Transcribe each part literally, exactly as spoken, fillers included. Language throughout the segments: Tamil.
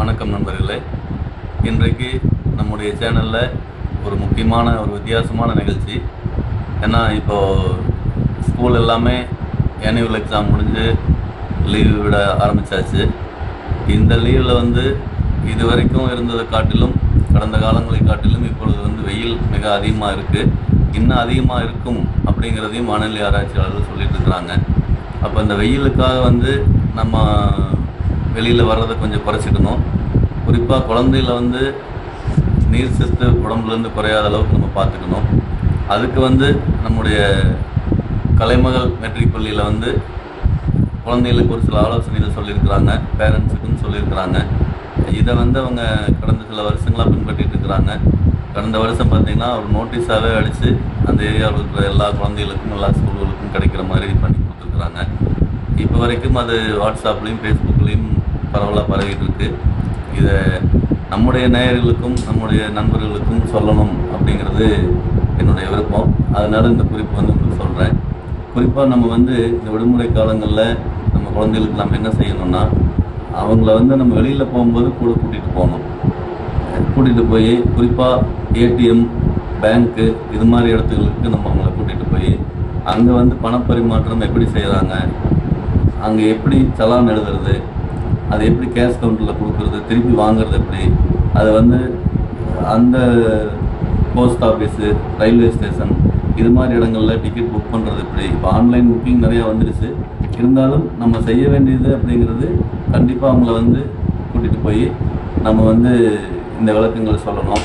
வணக்கம் நண்பர்களே. இன்றைக்கு நம்முடைய சேனலில் ஒரு முக்கியமான ஒரு வித்தியாசமான நிகழ்ச்சி. ஏன்னா இப்போது ஸ்கூல் எல்லாமே ஆனுவல் எக்ஸாம் முடிஞ்சு லீவு விட ஆரம்பித்தாச்சு. இந்த லீவில் வந்து இது வரைக்கும் இருந்ததை காட்டிலும், கடந்த காலங்களை காட்டிலும் இப்பொழுது வந்து வெயில் மிக அதிகமாக இருக்குது. இன்னும் அதிகமாக இருக்கும் அப்படிங்கிறதையும் வானிலை ஆராய்ச்சியாளர்கள் சொல்லிட்டு இருக்கிறாங்க. அப்போ இந்த வெயிலுக்காக வந்து நம்ம வெளியில் வர்றதை கொஞ்சம் குறைச்சிக்கணும். குறிப்பாக குழந்தைகள வந்து நீர் சத்து உடம்புலேருந்து குறையாத அளவுக்கு நம்ம பார்த்துக்கணும். அதுக்கு வந்து நம்முடைய கலைமகள் மெட்ரிக் பள்ளியில் வந்து குழந்தைகளுக்கு ஒரு சில ஆலோசனைகள் சொல்லியிருக்கிறாங்க, பேரண்ட்ஸுக்குன்னு சொல்லியிருக்கிறாங்க. இதை வந்து அவங்க கடந்த சில வருஷங்களாக பின்பற்றிட்டு இருக்கிறாங்க. கடந்த வருஷம் பார்த்திங்கன்னா ஒரு நோட்டீஸாகவே அடித்து அந்த ஏரியாவில் இருக்கிற எல்லா குழந்தைகளுக்கும் எல்லா ஸ்கூல்களுக்கும் கிடைக்கிற மாதிரி பண்ணி கொடுத்துருக்குறாங்க. இப்போ வரைக்கும் அது வாட்ஸ்அப்லேயும் ஃபேஸ்புக்லேயும் பரவலாக பரவிட்டு இருக்கு. இதை நம்முடைய நேயர்களுக்கும் நம்முடைய நண்பர்களுக்கும் சொல்லணும் அப்படிங்கிறது என்னுடைய விருப்பம். அதனால் இந்த குறிப்பு வந்து உங்களுக்கு சொல்கிறேன். குறிப்பாக நம்ம வந்து இந்த விடுமுறை காலங்களில் நம்ம குழந்தைகளுக்கு நம்ம என்ன செய்யணும்னா, அவங்கள வந்து நம்ம வெளியில் போகும்போது கூட கூட்டிகிட்டு போகணும். கூட்டிகிட்டு போய் குறிப்பாக ஏடிஎம், பேங்க்கு இது மாதிரி இடத்துகளுக்கு நம்ம அவங்கள கூட்டிகிட்டு போய் அங்கே வந்து பணப்பரிமாற்றம் எப்படி செய்கிறாங்க, அங்கே எப்படி சலான் எழுதுறது, அதை எப்படி கேஷ் கவுண்டரில் கொடுக்குறது, திருப்பி வாங்குறது எப்படி, அதை வந்து அந்த போஸ்ட் ஆஃபீஸு, ரயில்வே ஸ்டேஷன் இது மாதிரி இடங்களில் டிக்கெட் புக் பண்ணுறது எப்படி. இப்போ ஆன்லைன் புக்கிங் நிறையா வந்துடுச்சு. இருந்தாலும் நம்ம செய்ய வேண்டியது அப்படிங்கிறது கண்டிப்பாக அவங்கள வந்து கூட்டிகிட்டு போய் நம்ம வந்து இந்த விளக்கங்களை சொல்லணும்.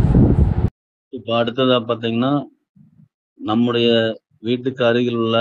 இப்போ அடுத்ததாக பார்த்திங்கன்னா, நம்முடைய வீட்டுக்கு அருகில் உள்ள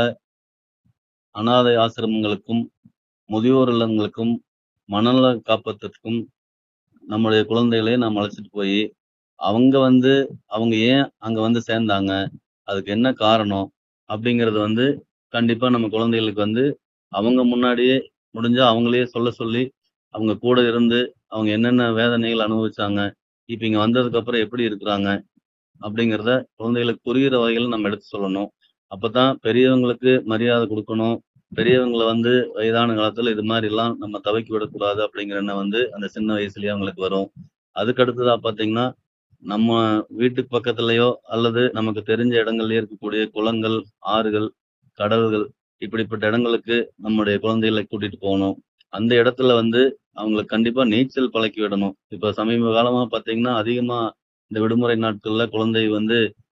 அனாதை ஆசிரமங்களுக்கும் முதியோர் இல்லங்களுக்கும் மனநல காப்பகத்திற்கும் நம்முடைய குழந்தைகளை நாம் அழைச்சிட்டு போய் அவங்க வந்து அவங்க ஏன் அங்கே வந்து சேர்ந்தாங்க, அதுக்கு என்ன காரணம் அப்படிங்கிறது வந்து கண்டிப்பாக நம்ம குழந்தைகளுக்கு வந்து அவங்க முன்னாடியே முடிஞ்சால் அவங்களே சொல்ல சொல்லி அவங்க கூட இருந்து அவங்க என்னென்ன வேதனைகள் அனுபவிச்சாங்க, இப்போ இங்கே வந்ததுக்கப்புறம் எப்படி இருக்கிறாங்க அப்படிங்கிறத குழந்தைகளுக்கு புரிகிற வகையில் நம்ம எடுத்து சொல்லணும். அப்போ தான் பெரியவங்களுக்கு மரியாதை கொடுக்கணும். பெரியவங்களை வந்து வயதான காலத்தில் இது மாதிரிலாம் நம்ம தவிக்கி விடக்கூடாது அப்படிங்கிற எண்ணம் வந்து அந்த சின்ன வயசுலேயே அவங்களுக்கு வரும். அதுக்கு அடுத்ததாக பார்த்தீங்கன்னா, நம்ம வீட்டுக்கு பக்கத்துலேயோ அல்லது நமக்கு தெரிஞ்ச இடங்கள்லேயே இருக்கக்கூடிய குளங்கள், ஆறுகள், கடல்கள் இப்படிப்பட்ட இடங்களுக்கு நம்முடைய குழந்தைகளை கூட்டிகிட்டு போகணும். அந்த இடத்துல வந்து அவங்களுக்கு கண்டிப்பாக நீச்சல் பழக்கி விடணும். இப்போ சமீப காலமாக பார்த்தீங்கன்னா, அதிகமாக இந்த விடுமுறை நாட்களில் குழந்தை வந்து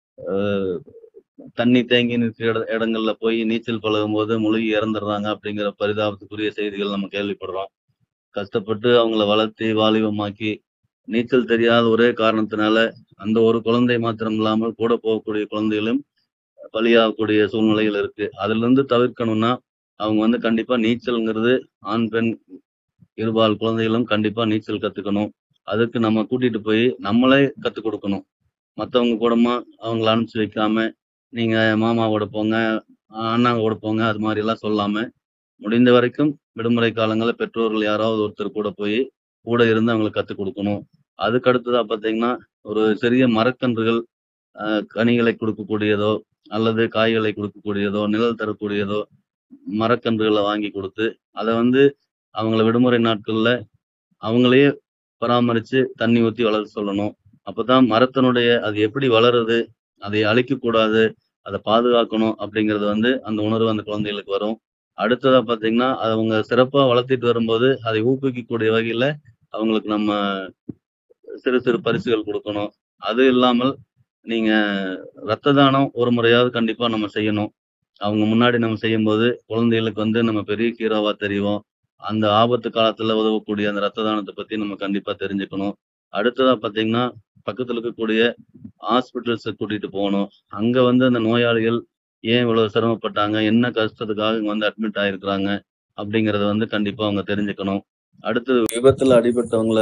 தண்ணி தேங்கி நிற்கிற இட இடங்கள்ல போய் நீச்சல் பழகும் போது முழுகி இறந்துடுறாங்க அப்படிங்கிற பரிதாபத்துக்குரிய செய்திகள் நம்ம கேள்விப்படுறோம். கஷ்டப்பட்டு அவங்கள வளர்த்தி வாலிபமாக்கி நீச்சல் தெரியாத ஒரே காரணத்தினால அந்த ஒரு குழந்தை மாத்திரம் இல்லாமல் கூட போகக்கூடிய குழந்தைகளும் பலியாகக்கூடிய சூழ்நிலைகள் இருக்கு. அதுல இருந்து தவிர்க்கணும்னா அவங்க வந்து கண்டிப்பா நீச்சல்ங்கிறது ஆண் பெண் இருபால் குழந்தைகளும் கண்டிப்பா நீச்சல் கத்துக்கணும். அதுக்கு நம்ம கூட்டிட்டு போய் நம்மளே கத்துக் கொடுக்கணும். மற்றவங்க கூடமா அவங்கள அனுப்பிச்சு வைக்காம நீங்க மாமாவோட போங்க, அண்ணாங்க கூட போங்க, அது மாதிரி எல்லாம் சொல்லாம முடிந்த வரைக்கும் விடுமுறை காலங்களில் பெற்றோர்கள் யாராவது ஒருத்தர் கூட போய் கூட இருந்து அவங்களுக்கு கற்றுக் கொடுக்கணும். அதுக்கு அடுத்ததா பார்த்தீங்கன்னா, ஒரு சிறிய மரக்கன்றுகள் அஹ் கனிகளை கொடுக்கக்கூடியதோ அல்லது காய்களை கொடுக்கக்கூடியதோ நிழல் தரக்கூடியதோ மரக்கன்றுகளை வாங்கி கொடுத்து அதை வந்து அவங்கள விடுமுறை நாட்கள்ல அவங்களையே பராமரித்து தண்ணி ஊற்றி வளர சொல்லணும். அப்போதான் மரத்தினுடைய அது எப்படி வளருது, அதை அழிக்கக்கூடாது, அதை பாதுகாக்கணும் அப்படிங்கிறது வந்து அந்த உணர்வு அந்த குழந்தைகளுக்கு வரும். அடுத்ததா பார்த்தீங்கன்னா, அதை அவங்க சிறப்பாக வளர்த்திட்டு வரும்போது அதை ஊக்குவிக்கக்கூடிய வகையில் அவங்களுக்கு நம்ம சிறு சிறு பரிசுகள் கொடுக்கணும். அது இல்லாமல் நீங்க ரத்த தானம் ஒரு முறையாவது கண்டிப்பாக நம்ம செய்யணும். அவங்க முன்னாடி நம்ம செய்யும்போது குழந்தைகளுக்கு வந்து நம்ம பெரிய ஹீரோவா தெரியும். அந்த ஆபத்து காலத்துல உதவக்கூடிய அந்த ரத்த தானத்தை பத்தி நம்ம கண்டிப்பா தெரிஞ்சுக்கணும். அடுத்ததா பார்த்தீங்கன்னா, பக்கத்துல இருக்கக்கூடிய ஹாஸ்பிட்டல்ஸை கூட்டிட்டு போகணும். அங்க வந்து அந்த நோயாளிகள் ஏன் இவ்வளவு சிரமப்பட்டாங்க, என்ன கஷ்டத்துக்காக இங்க வந்து அட்மிட் ஆயிருக்கிறாங்க அப்படிங்கிறத வந்து கண்டிப்பா அவங்க தெரிஞ்சுக்கணும். அடுத்தது விபத்துல அடிபட்டவங்கள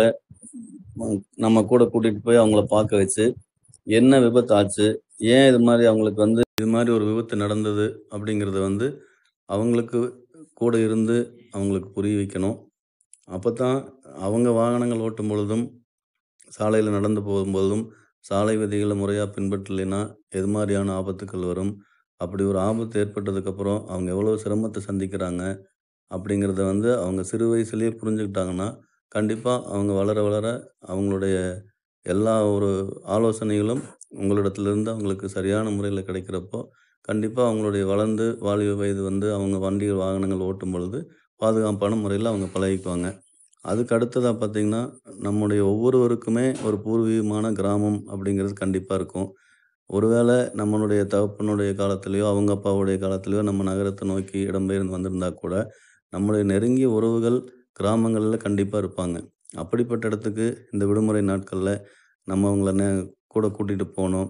நம்ம கூட கூட்டிட்டு போய் அவங்கள பார்க்க வச்சு என்ன விபத்து ஆச்சு, ஏன் இது மாதிரி அவங்களுக்கு வந்து இது மாதிரி ஒரு விபத்து நடந்தது அப்படிங்கிறத வந்து அவங்களுக்கு கூட இருந்து அவங்களுக்கு புரிய வைக்கணும். அப்போ தான் அவங்க வாகனங்கள் ஓட்டும் பொழுதும் சாலையில் நடந்து போகும்போதும் சாலை விதிகளை முறையாக பின்பற்றலைன்னா எது மாதிரியான ஆபத்துக்கள் வரும், அப்படி ஒரு ஆபத்து ஏற்பட்டதுக்கப்புறம் அவங்க எவ்வளோ சிரமத்தை சந்திக்கிறாங்க அப்படிங்கிறத வந்து அவங்க சிறு வயசுலேயே புரிஞ்சுக்கிட்டாங்கன்னா கண்டிப்பா அவங்க வளர வளர அவங்களுடைய எல்லா ஒரு ஆலோசனைகளும் உங்களிடத்திலிருந்து அவங்களுக்கு சரியான முறையில கிடைக்கிறப்போ, கண்டிப்பா அவங்களுடைய வளர்ந்து வாலிப வயது வந்து அவங்க வண்டிகள், வாகனங்கள் ஓட்டும் பொழுது பாதுகாப்பான முறையில அவங்க பழகிக்குவாங்க. அதுக்கு அடுத்ததா பார்த்தீங்கன்னா, நம்முடைய ஒவ்வொருவருக்குமே ஒரு பூர்வீகமான கிராமம் அப்படிங்கிறது கண்டிப்பா இருக்கும். ஒருவேள நம்மளுடைய தகப்பனுடைய காலத்திலயோ, அவங்க அப்பாவுடைய காலத்திலயோ நம்ம நகரத்த நோக்கி இடம்பெயர்ந்து வந்திருந்தா கூட, நம்முடைய நெருங்கிய உறவுகள் கிராமங்கள்ல கண்டிப்பா இருப்பாங்க. அப்படிப்பட்ட இடத்துக்கு இந்த விடுமுறை நாட்கள்ல நம்ம அவங்கள ந கூட கூட்டிட்டு போணும்.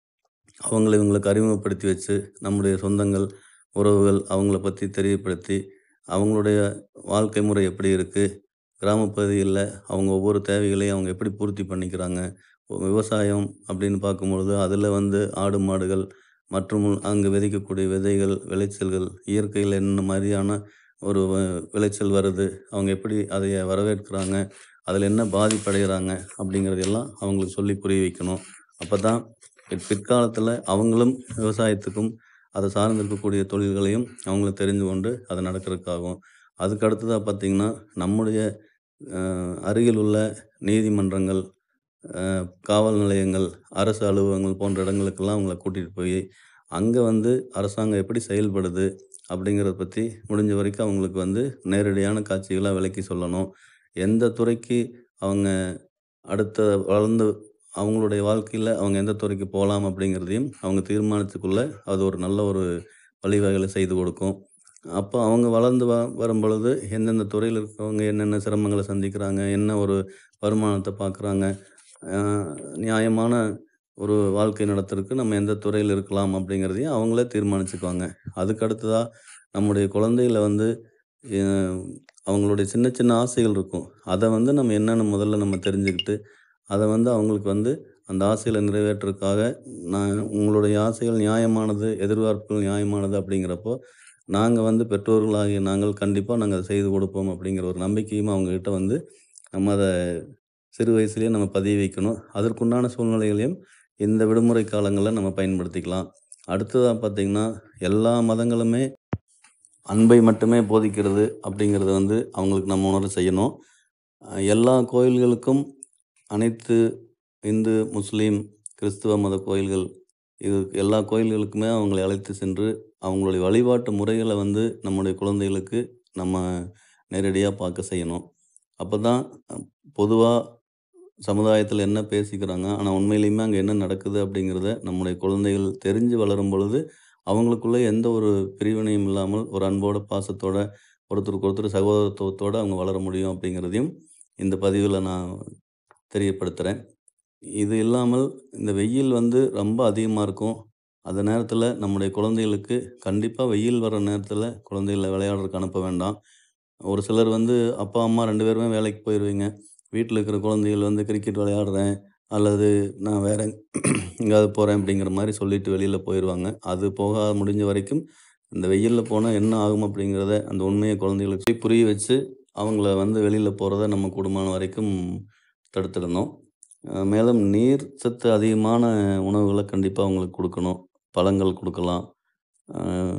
அவங்கள இவங்களுக்கு அறிமுகப்படுத்தி வச்சு, நம்முடைய சொந்தங்கள், உறவுகள் அவங்கள பத்தி தெரியப்படுத்தி, அவங்களுடைய வாழ்க்கை முறை எப்படி இருக்கு? கிராம பகுதிகள்ல அவங்க ஒவ்வொரு தேவைகளையும் அவங்க எப்படி பூர்த்தி பண்ணிக்கிறாங்க? ஒ விவசாயம் அப்படின்னு பார்க்கும்பொழுது, அதில வந்து ஆடு, மாடுகள் மற்றும் அங்கு விதைக்கக்கூடிய விதைகள், விளைச்சல்கள், இயற்கையில என்ன மாரியான ஒரு வ விளைச்சல் வருது? அவங்க எப்படி அதைய வரவேற்கிறாங்க? அதில என்ன பாதிப்படைகிறாங்க? அப்படிங்கிறது எல்லாம் அவங்களுக்கு சொல்லி புரிய வைக்கணும். அப்பதான் பிற் பிற்காலத்தில அவங்களும் விவசாயத்துக்கும், அதை சார்ந்து இருக்கக்கூடிய தொழில்களையும் அவங்களும் தெரிந்து கொண்டு அது நடக்கிறதுக்காகும். அதுக்கு அடுத்ததா பார்த்தீங்கன்னா, நம்முடைய அ அருகில் உள்ள நீதிமன்றங்கள், அ காவல் நிலையங்கள், அரசு அலுவலகங்கள் போன்ற இடங்களுக்கெல்லாம் அவங்கள கூட்டிட்டு போயி, அங்க வந்து அரசாங்கம் எப்படி செயல்படுது? அப்படிங்கிறத பத்தி முடிஞ்ச வரைக்கும் அவங்களுக்கு வந்து நேரடியான காட்சிகளா விளக்கி சொல்லணும். எந்த துறைக்கு அவங்க அடுத்த வளர்ந்து அவங்களுடைய வாழ்க்கையில அவங்க எந்த துறைக்கு போலாம் அப்படிங்கிறதையும் அவங்க தீர்மானித்துக்குள்ள அது ஒரு நல்ல ஒரு வழிவகைகளை செய்து கொடுக்கும். அப்போ அவங்க வளர்ந்து வ வரும்பொழுது எந்தெந்த துறையில இருக்கிறவங்க என்னென்ன சிரமங்கள சந்திக்கிறாங்க, என்ன ஒரு வருமானத்த பார்க்குறாங்க, அ நியாயமான ஒரு வாழ்க்கை நடத்துறதுக்கு நம்ம எந்த துறையில இருக்கலாம் அப்படிங்கிறதையும் அவங்களே தீர்மானிச்சுக்குவாங்க. அதுக்கு அடுத்ததா நம்முடைய குழந்தைகள வந்து எ அவங்களுடைய சின்ன சின்ன ஆசைகள் இருக்கும். அத வந்து நம்ம என்னன்னு முதல்ல நம்ம தெரிஞ்சுக்கிட்டு, அத வந்து அவங்களுக்கு வந்து அந்த ஆசைகள நிறைவேற்றுறதுக்காக, நான் உங்களுடைய ஆசைகள் நியாயமானது, எதிர்பார்ப்புகள் நியாயமானது அப்படிங்கிறப்போ, நாங்க வந்து பெற்றோர்களாகிய நாங்கள் கண்டிப்பா நாங்க அத செய்து கொடுப்போம் அப்படிங்கிற ஒரு நம்பிக்கையும் அவங்ககிட்ட வந்து நம்ம அத சிறு வயசுலயே நம்ம பதிய வைக்கணும். அதற்குண்டான சூழ்நிலைகளையும் இந்த விடுமுறை காலங்கள்ல நம்ம பயன்படுத்திக்கலாம். அடுத்ததா பார்த்தீங்கன்னா, எல்லா மதங்களுமே அன்பை மட்டுமே போதிக்கிறது அப்படிங்கிறத வந்து அவங்களுக்கு நம்ம உணர செய்யணும். அ எல்லா கோயில்களுக்கும் அனைத்து இந்து, முஸ்லீம், கிறிஸ்துவ மத கோயில்கள் இது எல்லா கோயில்களுக்குமே அவங்களை அழைத்து சென்று, அவங்களுடைய வழிபாட்டு முறைகள வந்து நம்முடைய குழந்தைகளுக்கு நம்ம நேரடியா பார்க்க செய்யணும். அப்பதான் அ பொதுவா சமுதாயத்தில என்ன பேசிக்கிறாங்க, ஆனா உண்மையிலேயுமே அங்க என்ன நடக்குது அப்படிங்கிறத நம்முடைய குழந்தைகள் தெரிஞ்சு வளரும் பொழுது, அவங்களுக்குள்ள எந்த ஒரு பிரிவினையும் இல்லாமல் ஒரு அன்போட, பாசத்தோட, ஒருத்தருக்கு ஒருத்தர் சகோதரத்துவத்தோட அவங்க வளர முடியும் அப்படிங்கிறதையும் இந்த பதிவில நான் தெரியப்படுத்துறேன். இது இல்லாமல் இந்த வெயில் வந்து ரொம்ப அதிகமா இருக்கும். அந்த நேரத்தில நம்முடைய குழந்தைகளுக்கு கண்டிப்பா வெயில் வர நேரத்தில குழந்தைகள விளையாடுறதுக்கு அனுப்ப வேண்டாம். ஒரு சிலர் வந்து அப்பா, அம்மா ரெண்டு பேருமே வேலைக்கு போயிருவீங்க. வீட்ல இருக்கிற குழந்தைகள் வந்து கிரிக்கெட் விளையாடுறேன், அல்லது நான் வேற எங்கேயாவது போறேன் அப்படிங்கிற மாரி சொல்லிட்டு வெளியில போயிருவாங்க. அது போக முடிஞ்ச வரைக்கும் இந்த வெயில்ல போனா என்ன ஆகும் அப்படிங்கிறத அந்த உண்மைய குழந்தைகளுக்கு புரிய வச்சு, அவங்கள வந்து வெளியில போறத நம்ம கூடுமான வரைக்கும் தடுத்துடணும். அ மேலும் நீர் சத்து அதிகமான உணவுகள கண்டிப்பா அவங்களுக்கு குடுக்கணும். பழங்கள் குடுக்கலாம். அ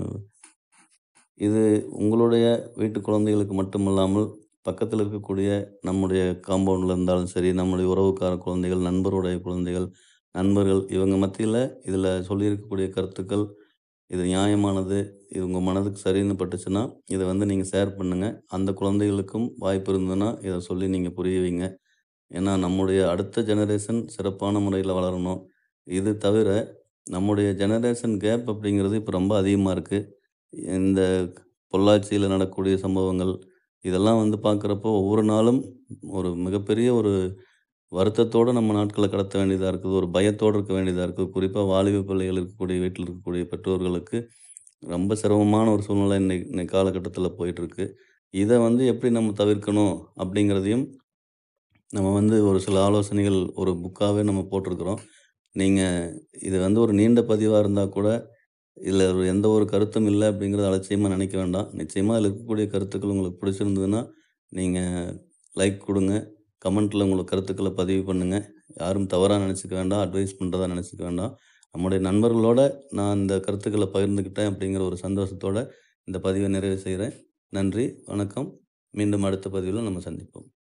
இது உங்களுடைய வீட்டு குழந்தைகளுக்கு மட்டுமல்லாமல், பக்கத்தில இருக்கக்கூடிய நம்முடைய காம்பவுண்ட்ல இருந்தாலும் சரி, நம்முடைய உறவுக்கார குழந்தைகள், நண்பருடைய குழந்தைகள், நண்பர்கள் இவங்க மத்தியில இதில சொல்லியிருக்கக்கூடிய கருத்துக்கள், இது நியாயமானது, இது உங்க மனதுக்கு சரின்னு பட்டுச்சுன்னா, இத வந்து நீங்க ஷேர் பண்ணுங்க. அந்த குழந்தைகளுக்கும் வாய்ப்பு இருந்ததுன்னா, இத சொல்லி நீங்க புரிய வைங்க. ஏன்னா, நம்முடைய அடுத்த ஜெனரேஷன் சிறப்பான முறையில வளரணும். இது தவிர, நம்முடைய ஜெனரேஷன் கேப் அப்படிங்கிறது இப்ப ரொம்ப அதிகமா இருக்கு. இந்த பொள்ளாச்சியில நடக்கக்கூடிய சம்பவங்கள், இதெல்லாம் வந்து பார்க்குறப்போ ஒவ்வொரு நாளும் ஒரு மிகப்பெரிய ஒரு வருத்தத்தோட நம்ம நாட்கள கடத்த வேண்டியதா இருக்குது. ஒரு பயத்தோட இருக்க வேண்டியதா இருக்குது. குறிப்பா வாலிப பிள்ளைகள் இருக்கக்கூடிய வீட்ல இருக்கக்கூடிய பெற்றோர்களுக்கு ரொம்ப சிரமமான ஒரு சூழ்நிலை இன்னைக்கு இன்னைக்கு காலகட்டத்தில போயிட்டுருக்கு. இத வந்து எப்படி நம்ம தவிர்க்கணும் அப்படிங்கிறதையும் நம்ம வந்து ஒரு சில ஆலோசனைகள் ஒரு புக்காவே நம்ம போட்டிருக்கிறோம். நீங்க இது வந்து ஒரு நீண்ட பதிவா இருந்தா கூட, இதுல ஒரு எந்த ஒரு கருத்தும் இல்ல அப்படிங்கிறத அலட்சியமா நினைக்க வேண்டாம். நிச்சயமா அதில இருக்கக்கூடிய கருத்துக்கள் உங்களுக்கு பிடிச்சிருந்ததுன்னா, நீங்க லைக் குடுங்க. கமெண்ட்ல உங்களோட கருத்துக்கள பதிவு பண்ணுங்க. யாரும் தவறா நினைச்சுக்க வேண்டாம். அட்வைஸ் பண்றதா நினைச்சுக்க வேண்டாம். நம்முடைய நண்பர்களோட நான் இந்த கருத்துக்கள பகிர்ந்துக்கிட்டேன் அப்படிங்கிற ஒரு சந்தோஷத்தோட இந்த பதிவ நிறைவு செய்றேன். நன்றி, வணக்கம். மீண்டும் அடுத்த பதிவில நம்ம சந்திப்போம்.